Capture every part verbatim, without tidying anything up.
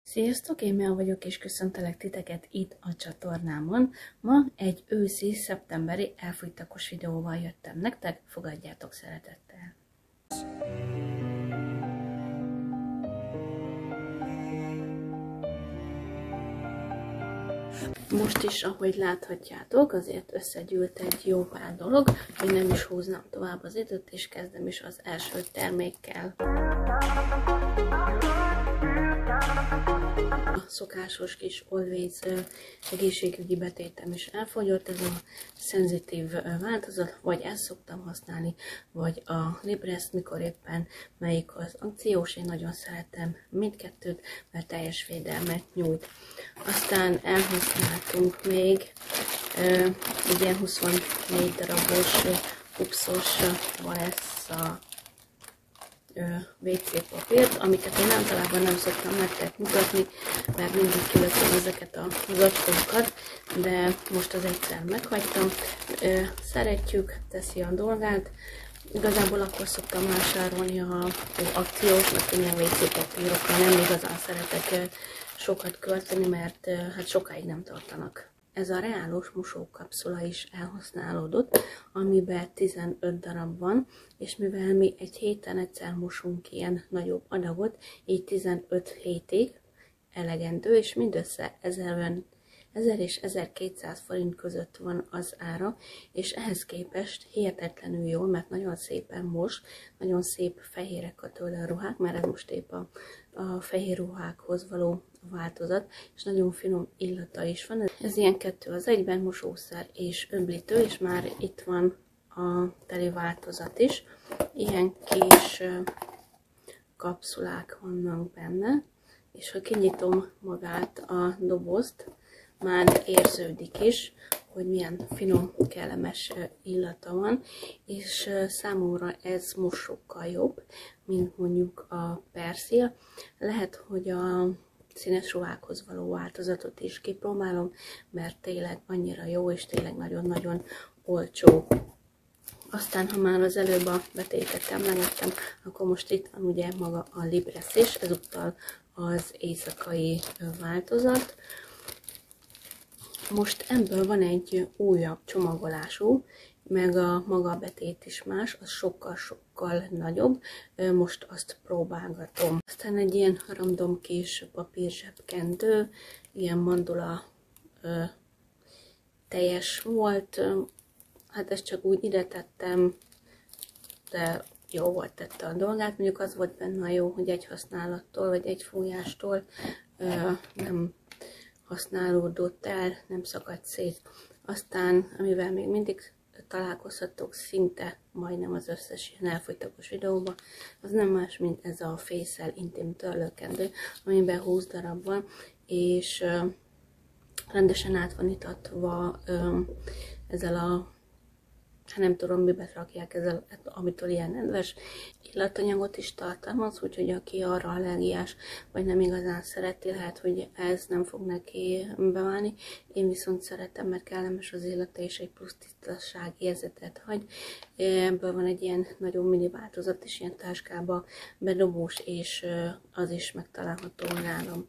Sziasztok, én Mea vagyok, és köszöntelek titeket itt a csatornámon. Ma egy őszi, szeptemberi elfújtakos videóval jöttem nektek, fogadjátok szeretettel! Most is, ahogy láthatjátok, azért összegyűlt egy jó pár dolog, hogy nem is húznám tovább az időt, és kezdem is az első termékkel. A szokásos kis Always egészségügyi betétem is elfogyott, ez a szenzitív változat, vagy ezt szoktam használni, vagy a Librest, mikor éppen melyik az akciós. Én nagyon szeretem mindkettőt, mert teljes védelmet nyújt. Aztán elhasználtunk még egy ilyen huszonnégy darabos pupszos Valessa vé cé papírt, amiket én általában nem szoktam nektek mutatni, mert mindig kilököm ezeket a zacskókat, de most az egyszer meghagytam. Szeretjük, teszi a dolgát. Igazából akkor szoktam vásárolni az akciós, mert én ilyen vé cé papírokkal nem igazán szeretek sokat költeni, mert hát sokáig nem tartanak. Ez a reálos mosókapszula is elhasználódott, amiben tizenöt darab van, és mivel mi egy héten egyszer mosunk ilyen nagyobb adagot, így tizenöt hétig elegendő, és mindössze ezer és ezerkétszáz forint között van az ára, és ehhez képest hihetetlenül jól, mert nagyon szépen mos, nagyon szép fehérek a tőle a ruhák, mert ez most épp a, a fehér ruhákhoz való változat, és nagyon finom illata is van. Ez ilyen kettő az egyben, mosószer és öblítő, és már itt van a teli változat is. Ilyen kis kapszulák vannak benne, és ha kinyitom magát a dobozt, már érződik is, hogy milyen finom, kellemes illata van, és számomra ez most sokkal jobb, mint mondjuk a perszil. Lehet, hogy a színes ruhákhoz való változatot is kipróbálom, mert tényleg annyira jó, és tényleg nagyon-nagyon olcsó. Aztán, ha már az előbb a betétet emlegettem, akkor most itt van ugye maga a Librest is, ezúttal az éjszakai változat. Most ebből van egy újabb csomagolású, meg a maga betét is más, az sokkal-sokkal nagyobb, most azt próbálgatom. Aztán egy ilyen random kis papírzsebkendő, ilyen mandula ö, teljes volt, hát ezt csak úgy ide tettem, de jó volt, tette a dolgát. Mondjuk az volt benne a jó, hogy egy használattól, vagy egy fújástól ö, nem használódott el, nem szakadt szét. Aztán, amivel még mindig találkozhatok szinte majdnem az összes ilyen elfogytakos videóban, az nem más, mint ez a Facial Intim törlőkendő, amiben húsz darab van, és ö, rendesen át van itatva ö, ezzel a, hát nem tudom, mibe rakják ezzel, amitől ilyen nedves illatanyagot is tartalmaz, úgyhogy aki arra allergiás, vagy nem igazán szereti, lehet, hogy ez nem fog neki beválni. Én viszont szeretem, mert kellemes az illata, és egy plusz tisztaság érzetet hagy. Ebből van egy ilyen nagyon mini változat, és ilyen táskába bedobós, és az is megtalálható nálam.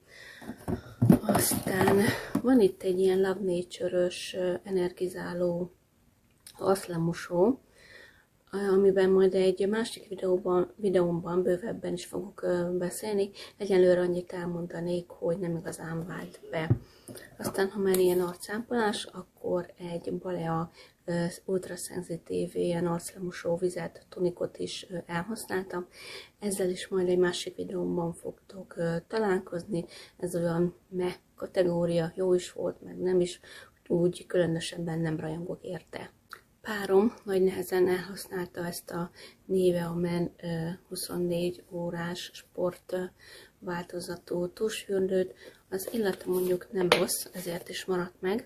Aztán van itt egy ilyen Love Nature-ös energizáló arclemosó, amiben majd egy másik videóban, videómban bővebben is fogok beszélni. Egyelőre annyit elmondanék, hogy nem igazán vált be. Aztán, ha már ilyen arcápolás, akkor egy Balea ultraszenzitív ilyen arclemosó vizet, tonikot is elhasználtam. Ezzel is majd egy másik videómban fogtok találkozni. Ez olyan meh kategória, jó is volt, meg nem is, úgy különösebben nem rajongok érte. Párom nagy nehezen elhasználta ezt a Nivea Men huszonnégy órás sport változatú tusfürdőt. Az illata mondjuk nem rossz, ezért is maradt meg.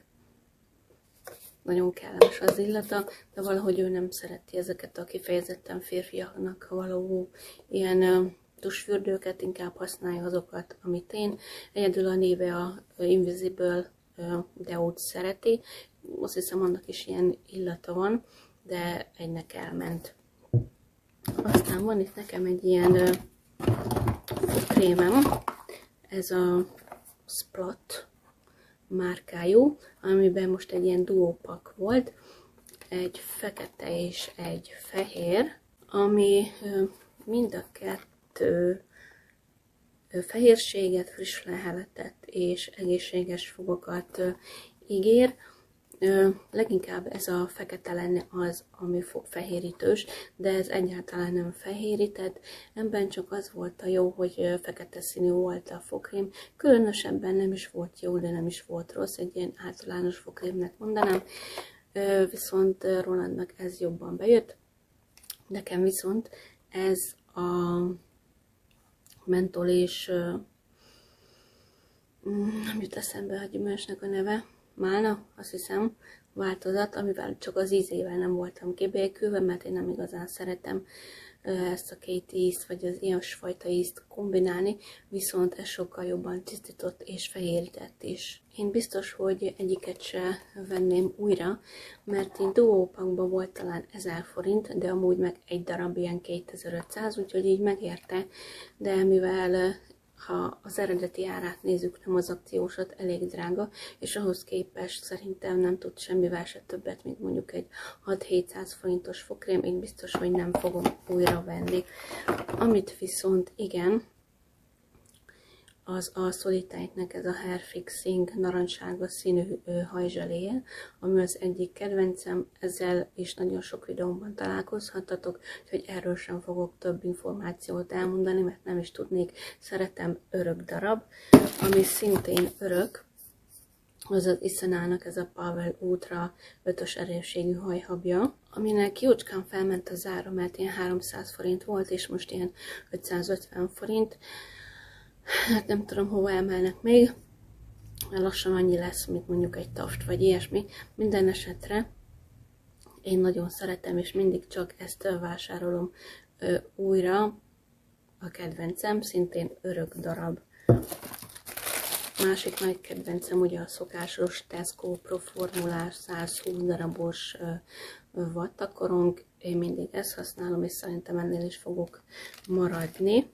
Nagyon kellemes az illata, de valahogy ő nem szereti ezeket a kifejezetten férfiaknak való ilyen tusfürdőket, inkább használja azokat, amit én. Egyedül a Nivea Invisible Deót szereti. Azt hiszem, annak is ilyen illata van, de egynek elment. Aztán van itt nekem egy ilyen krémem, ez a Splat márkájú, amiben most egy ilyen duópak volt, egy fekete és egy fehér, ami mind a kettő fehérséget, friss leheletet és egészséges fogakat ígér. Leginkább ez a fekete lenne az, ami fehérítős, de ez egyáltalán nem fehérített. Ebben csak az volt a jó, hogy fekete színű volt a fogkrém. Különösebben nem is volt jó, de nem is volt rossz, egy ilyen általános fogkrémnek mondanám. Viszont Rolandnak ez jobban bejött. Nekem viszont ez a mentol és nem jut eszembe a gyümölcsnek a neve, málna, azt hiszem, változat, amivel csak az ízével nem voltam kibékülve, mert én nem igazán szeretem ezt a két ízt, vagy az ilyesfajta ízt kombinálni, viszont ez sokkal jobban tisztított és fehérített is. Én biztos, hogy egyiket se venném újra, mert én duópakban volt talán ezer forint, de amúgy meg egy darab ilyen kétezer-ötszáz, úgyhogy így megérte, de mivel ha az eredeti árát nézzük, nem az akciósat, elég drága, és ahhoz képest szerintem nem tud semmivel se többet, mint mondjuk egy hat-hétszáz forintos fogkrém, én biztos, hogy nem fogom újra venni. Amit viszont igen, az a Solitaire-nek ez a Hair Fixing narancssárga színű hajzseléje, ami az egyik kedvencem, ezzel is nagyon sok videómban találkozhattatok, úgyhogy erről sem fogok több információt elmondani, mert nem is tudnék. Szeretem örök darab, ami szintén örök, az az Issanának ez a Power Ultra ötös erősségű hajhabja, aminek jócskán felment az ára, mert ilyen háromszáz forint volt, és most ilyen ötszázötven forint. Hát nem tudom, hova emelnek még, lassan annyi lesz, mint mondjuk egy Taft vagy ilyesmi. Minden esetre én nagyon szeretem, és mindig csak ezt vásárolom ö, újra. A kedvencem, szintén örök darab. Másik nagy kedvencem ugye a szokásos Tesco Pro formulás százhúsz darabos vattakorong. Én mindig ezt használom, és szerintem ennél is fogok maradni.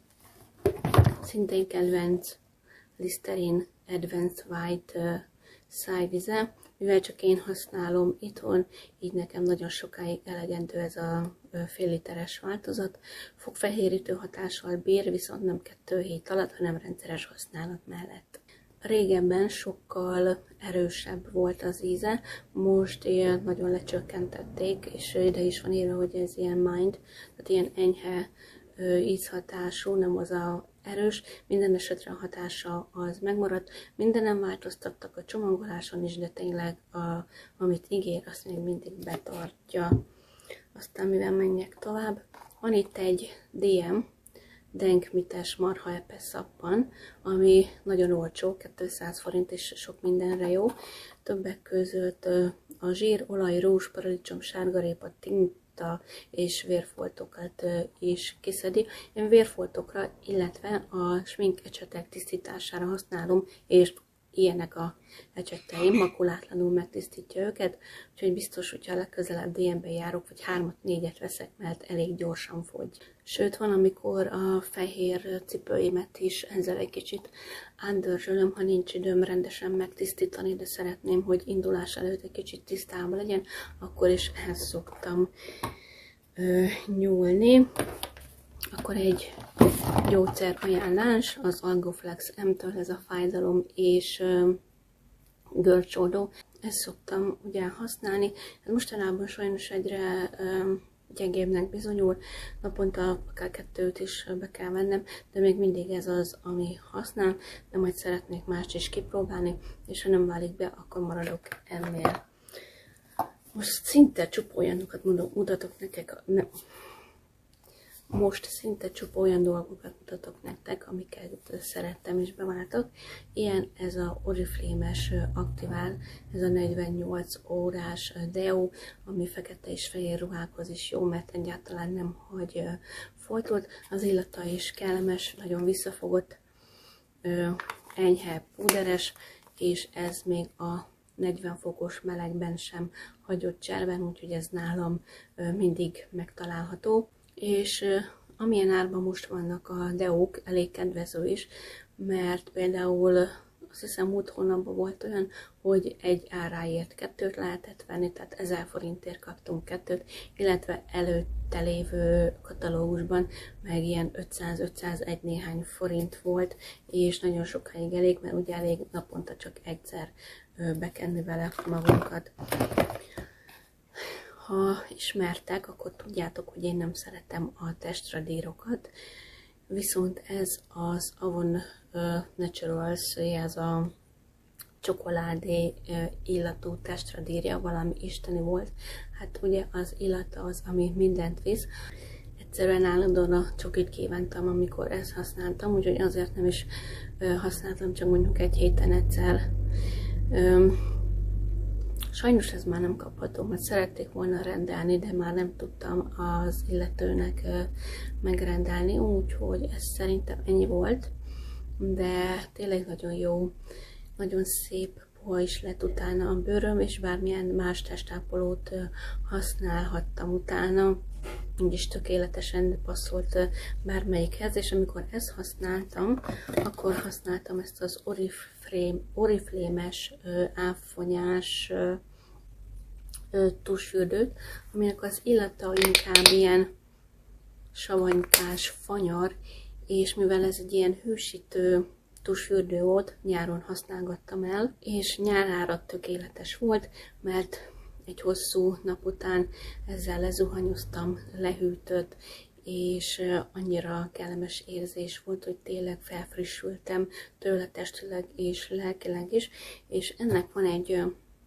Szintén kedvenc Listerine Advanced White uh, szájvize, mivel csak én használom itthon, így nekem nagyon sokáig elegendő ez a uh, fél literes változat. Fogfehérítő hatással bír, viszont nem kettő hét alatt, hanem rendszeres használat mellett. Régebben sokkal erősebb volt az íze, most ilyen nagyon lecsökkentették, és ide is van írva, hogy ez ilyen mind, tehát ilyen enyhe uh, ízhatású, nem az a erős, minden esetre a hatása az megmaradt, mindenem változtattak a csomagoláson is, de tényleg a, amit ígér, azt még mindig betartja. Aztán mivel menjek tovább, van itt egy dé em, Denkmites marha epe szappan, ami nagyon olcsó, kétszáz forint és sok mindenre jó. Többek között a zsír, olaj, rúzs, paradicsom, sárgarépa, tinta és vérfoltokat is kiszedi. Én vérfoltokra, illetve a smink ecsetek tisztítására használom, és ilyenek a ecseteim, makulátlanul megtisztítja őket, úgyhogy biztos, hogyha legközelebb dé em-be járok, vagy hármat, négyet veszek, mert elég gyorsan fogy. Sőt, van, amikor a fehér cipőimet is ezzel egy kicsit átdörzsölöm, ha nincs időm rendesen megtisztítani, de szeretném, hogy indulás előtt egy kicsit tisztában legyen, akkor is ehhez szoktam ö, nyúlni. Akkor egy gyógyszer ajánlás, az Algoflex M-től, ez a fájdalom és ö, görcsoldó. Ezt szoktam ugye használni. Ez mostanában sajnos egyre ö, gyengébbnek bizonyul, naponta akár kettőt is be kell vennem, de még mindig ez az, ami használ, de majd szeretnék mást is kipróbálni, és ha nem válik be, akkor maradok ennél. Most szinte csupa olyanokat mutatok nektek, ne, most szinte csupa olyan dolgokat mutatok nektek, amiket szerettem és beváltok. Ilyen ez a Oriflame-es Aktivál, ez a negyvennyolc órás deo, ami fekete és fehér ruhákhoz is jó, mert egyáltalán nem hagy folytót. Az illata is kellemes, nagyon visszafogott, enyhe púderes, és ez még a negyven fokos melegben sem hagyott cserben, úgyhogy ez nálam mindig megtalálható. És amilyen árban most vannak a deók, elég kedvező is, mert például azt hiszem múlt hónapban volt olyan, hogy egy áráért kettőt lehetett venni, tehát ezer forintért kaptunk kettőt, illetve előtte lévő katalógusban meg ilyen ötszáz-ötszázegy néhány forint volt, és nagyon sokáig elég, mert ugye elég naponta csak egyszer bekenni vele magunkat. Ha ismertek, akkor tudjátok, hogy én nem szeretem a testradírokat, viszont ez az Avon Naturals, ez a csokoládé illatú testradírja, valami isteni volt. Hát ugye az illata az, ami mindent visz. Egyszerűen állandóan a csokit kívántam, amikor ezt használtam, úgyhogy azért nem is használtam, csak mondjuk egy héten egyszer. Sajnos ez már nem kapható, mert szerették volna rendelni, de már nem tudtam az illetőnek megrendelni, úgyhogy ez szerintem ennyi volt, de tényleg nagyon jó, nagyon szép puha is lett utána a bőröm, és bármilyen más testápolót használhattam utána, úgyis tökéletesen passzolt bármelyikhez, és amikor ezt használtam, akkor használtam ezt az Oriflame, Oriflame-es áfonyás tusfürdőt, aminek az illata inkább ilyen savanykás, fanyar, és mivel ez egy ilyen hűsítő tusfürdő volt, nyáron használgattam el, és nyárára tökéletes volt, mert egy hosszú nap után ezzel lezuhanyoztam, lehűtött, és annyira kellemes érzés volt, hogy tényleg felfrissültem tőle testileg és lelkileg is, és ennek van egy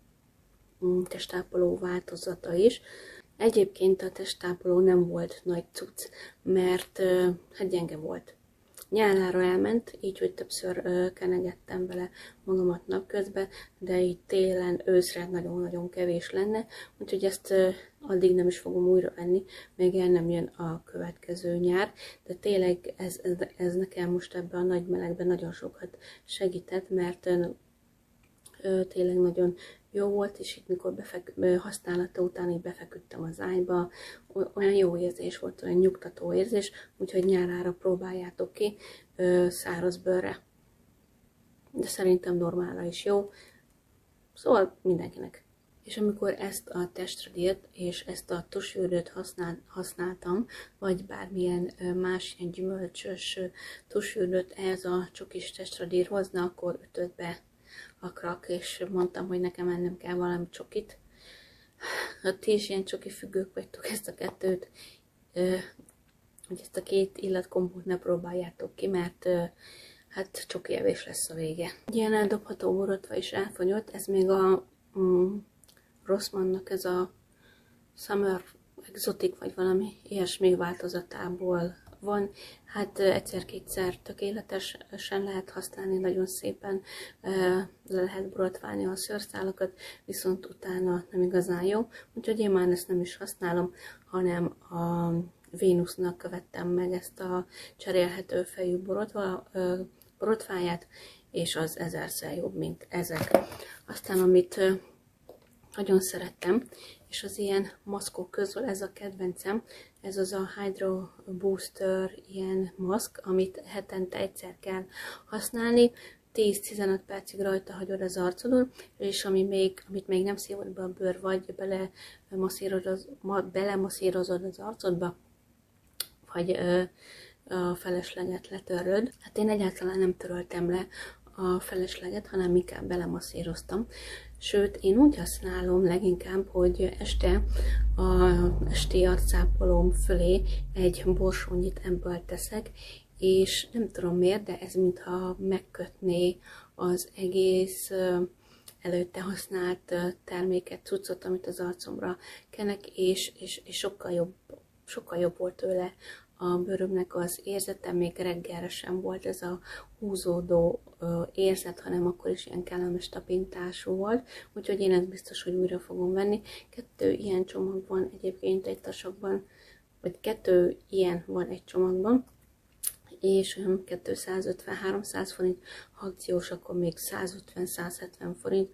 testápoló változata is. Egyébként a testápoló nem volt nagy cucc, mert hát gyenge volt. Nyárára elment, így, hogy többször kenegettem vele magamat napközben, de így télen, őszre nagyon-nagyon kevés lenne, úgyhogy ezt addig nem is fogom újra venni, még el nem jön a következő nyár, de tényleg ez, ez, ez nekem most ebben a nagy melegben nagyon sokat segített, mert tényleg nagyon jó volt, és itt mikor befek, használata után így befeküdtem az ágyba, olyan jó érzés volt, olyan nyugtató érzés, úgyhogy nyárára próbáljátok ki száraz bőrre. De szerintem normálra is jó, szóval mindenkinek. És amikor ezt a testradírt és ezt a tusfürdőt használ, használtam, vagy bármilyen más ilyen gyümölcsös tusfürdőt ehhez a csokis testradírhoz, na akkor ötöt be a krak, és mondtam, hogy nekem ennem kell valami csokit. Ha ti is ilyen csoki függők vagytok, ezt a kettőt, hogy ezt a két illatkombót ne próbáljátok ki, mert hát csoki evés lesz a vége. Ilyen eldobható borotva is elfogyott, ez még a mm, Rossmannnak ez a Summer Exotic, vagy valami ilyesmi változatából van. Hát egyszer-kétszer tökéletesen lehet használni, nagyon szépen le lehet borotválni a szőrszálakat, viszont utána nem igazán jó, úgyhogy én már ezt nem is használom, hanem a Vénusznak vettem meg ezt a cserélhető fejű borotva, borotváját, és az ezerszer jobb, mint ezek. Aztán amit nagyon szerettem, és az ilyen maszkok közül ez a kedvencem, ez az a Hydro Booster ilyen maszk, amit hetente egyszer kell használni, tíz-tizenöt percig rajta hagyod az arcodon, és ami még, amit még nem szívod be a bőr, vagy bele masszírozod, bele masszírozod az arcodba, vagy ö, a felesleget letöröd. Hát én egyáltalán nem töröltem le a felesleget, hanem inkább belemasszíroztam. Sőt, én úgy használom leginkább, hogy este a esti arcápolóm fölé egy borsónyit ebből teszek, és nem tudom miért, de ez mintha megkötné az egész előtte használt terméket, cuccot, amit az arcomra kenek, és, és, és sokkal jobb, sokkal jobb volt tőle a bőrömnek az érzete, még reggelre sem volt ez a húzódó érzet, hanem akkor is ilyen kellemes tapintású volt, úgyhogy én ezt biztos, hogy újra fogom venni. Kettő ilyen csomag van egyébként egy tasakban, vagy kettő ilyen van egy csomagban, és kétszázötven-háromszáz forint, ha akciós, akkor még százötven-százhetven forint,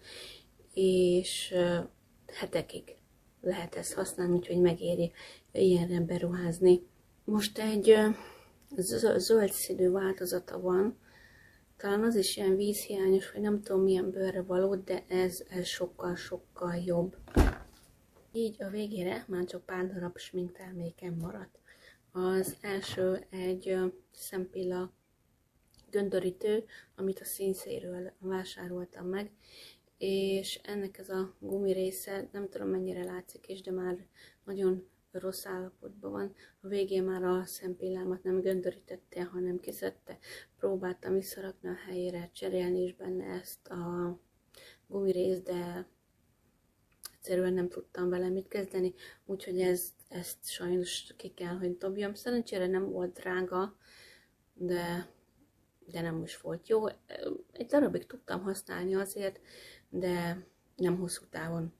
és hetekig lehet ezt használni, úgyhogy megéri ilyenre beruházni. Most egy zöld színű változata van, Talán az is ilyen vízhiányos, hogy nem tudom milyen bőrre való, de ez, ez sokkal-sokkal jobb. Így a végére már csak pár darab sminktermékem maradt. Az első egy szempilla göndörítő, amit a Sinsay-ről vásároltam meg, és ennek ez a gumi része, nem tudom mennyire látszik is, de már nagyon rossz állapotban van. A végén már a szempillámat nem göndörítette, hanem kiszedte. Próbáltam visszarakni a helyére, cserélni is benne ezt a gumirészt, de egyszerűen nem tudtam vele mit kezdeni, úgyhogy ez, ezt sajnos ki kell, hogy dobjam. Szerencsére nem volt drága, de, de nem is volt jó. Egy darabig tudtam használni azért, de nem hosszú távon.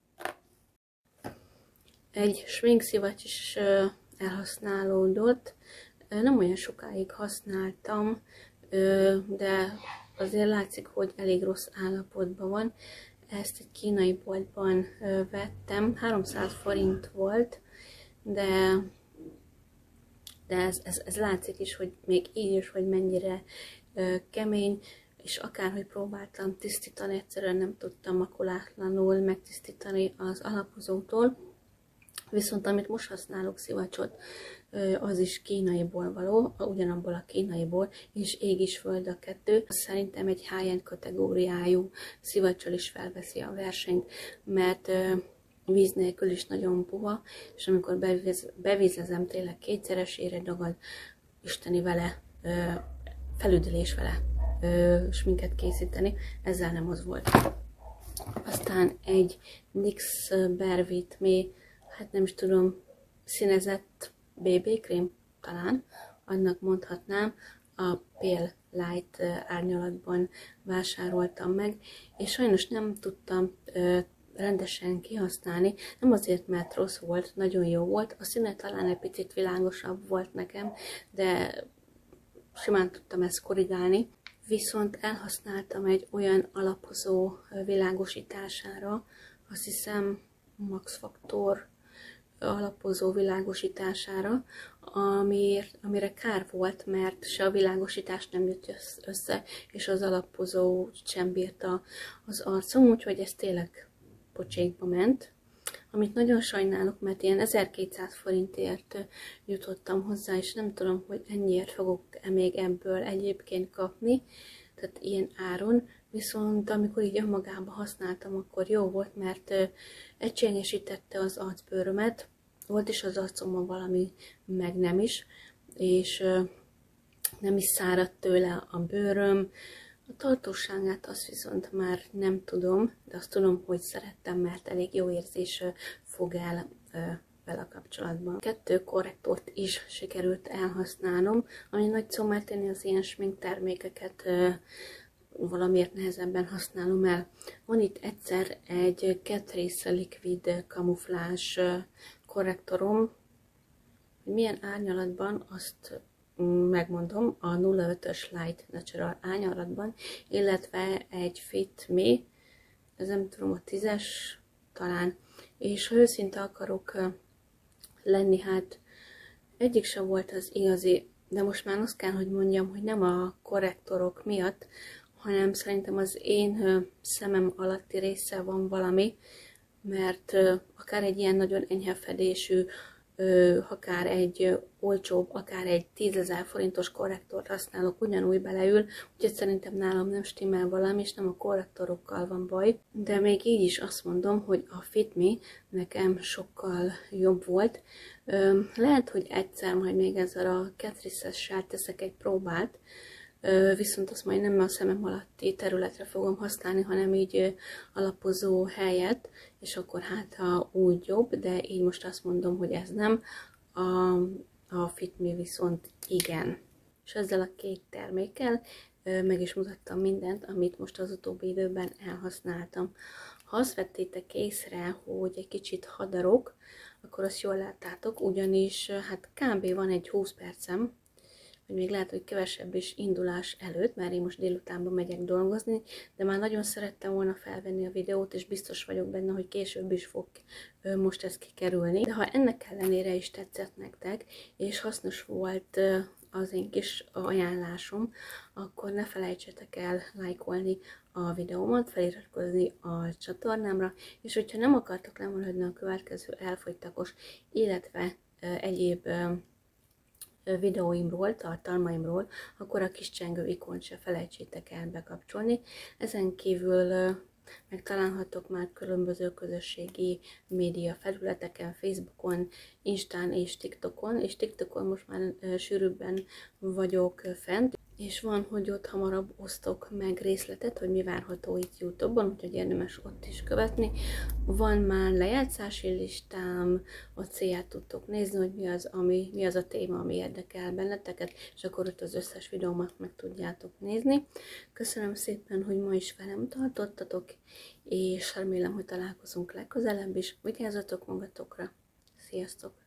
Egy sminkszivacs is elhasználódott. Nem olyan sokáig használtam, de azért látszik, hogy elég rossz állapotban van. Ezt egy kínai boltban vettem, háromszáz forint volt, de, de ez, ez, ez látszik is, hogy még így is, hogy mennyire kemény, és akárhogy próbáltam tisztítani, egyszerűen nem tudtam makulátlanul megtisztítani az alapozótól. Viszont amit most használok szivacsot, az is kínaiból való, ugyanabból a kínaiból, és ég is föld a kettő. Szerintem egy high-end kategóriájú szivacsal is felveszi a versenyt, mert víz nélkül is nagyon puha, és amikor bevíz, bevízezem, tényleg kétszeresére dagad, isteni vele, felüdülés vele sminket készíteni, ezzel nem az volt. Aztán egy NYX Bare With Me, hát nem is tudom, színezett bé bé krém, talán, annak mondhatnám, a Pale Light árnyalatban vásároltam meg, és sajnos nem tudtam ö, rendesen kihasználni, nem azért, mert rossz volt, nagyon jó volt, a színe talán egy picit világosabb volt nekem, de simán tudtam ezt korrigálni, viszont elhasználtam egy olyan alapozó világosítására, azt hiszem Max Factor alapozó világosítására, amire, amire kár volt, mert se a világosítás nem jött össze, és az alapozó sem bírta az arcom, úgyhogy ez tényleg pocsékba ment. Amit nagyon sajnálok, mert ilyen ezerkétszáz forintért jutottam hozzá, és nem tudom, hogy ennyiért fogok-e még ebből egyébként kapni, tehát ilyen áron, viszont amikor így önmagában használtam, akkor jó volt, mert egységesítette az arcbőrömet, volt is az arcomban valami, meg nem is, és nem is száradt tőle a bőröm. A tartóságát azt viszont már nem tudom, de azt tudom, hogy szerettem, mert elég jó érzés fog el vele kapcsolatban. Kettő korrektort is sikerült elhasználnom, ami nagy szó, mert én az ilyen smink termékeket valamiért nehezebben használom el. Van itt egyszer egy Catrice Liquid kamuflás korrektorom, hogy milyen árnyalatban, azt megmondom, a nulla ötös Light Natural árnyalatban, illetve egy Fit Me, ez nem tudom, a tízes talán, és ha őszinte akarok lenni, hát egyik sem volt az igazi, de most már azt kell, hogy mondjam, hogy nem a korrektorok miatt, hanem szerintem az én szemem alatti része van valami, mert akár egy ilyen nagyon enyhe fedésű, akár egy olcsóbb, akár egy tízezer forintos korrektort használok, ugyanúgy beleül, úgyhogy szerintem nálam nem stimmel valami, és nem a korrektorokkal van baj. De még így is azt mondom, hogy a Fit Me nekem sokkal jobb volt. Lehet, hogy egyszer majd még ezzel a Catrice-essel teszek egy próbát, viszont azt majd nem a szemem alatti területre fogom használni, hanem így alapozó helyet, és akkor hát ha úgy jobb, de így most azt mondom, hogy ez nem, a, a Fit Me viszont igen. És ezzel a két termékkel meg is mutattam mindent, amit most az utóbbi időben elhasználtam. Ha azt vettétek észre, hogy egy kicsit hadarok, akkor azt jól láttátok, ugyanis hát kb. Van egy húsz percem, hogy még lehet, hogy kevesebb is indulás előtt, mert én most délutánban megyek dolgozni, de már nagyon szerettem volna felvenni a videót, és biztos vagyok benne, hogy később is fog most ez kikerülni. De ha ennek ellenére is tetszett nektek, és hasznos volt az én kis ajánlásom, akkor ne felejtsetek el lájkolni a videómat, feliratkozni a csatornámra, és hogyha nem akartok lemaradni a következő elfogytakos, illetve egyéb videóimról, tartalmaimról, akkor a kis csengő ikont se felejtsétek el bekapcsolni. Ezen kívül megtalálhatok már különböző közösségi média felületeken, Facebookon, Instán és TikTokon, és TikTokon most már sűrűbben vagyok fent, és van, hogy ott hamarabb osztok meg részletet, hogy mi várható itt YouTube-on, úgyhogy érdemes ott is követni. Van már lejátszási listám, ott célját tudtok nézni, hogy mi az, ami, mi az a téma, ami érdekel benneteket, és akkor ott az összes videómat meg tudjátok nézni. Köszönöm szépen, hogy ma is velem tartottatok, és remélem, hogy találkozunk legközelebb is. Vigyázzatok magatokra! Sziasztok!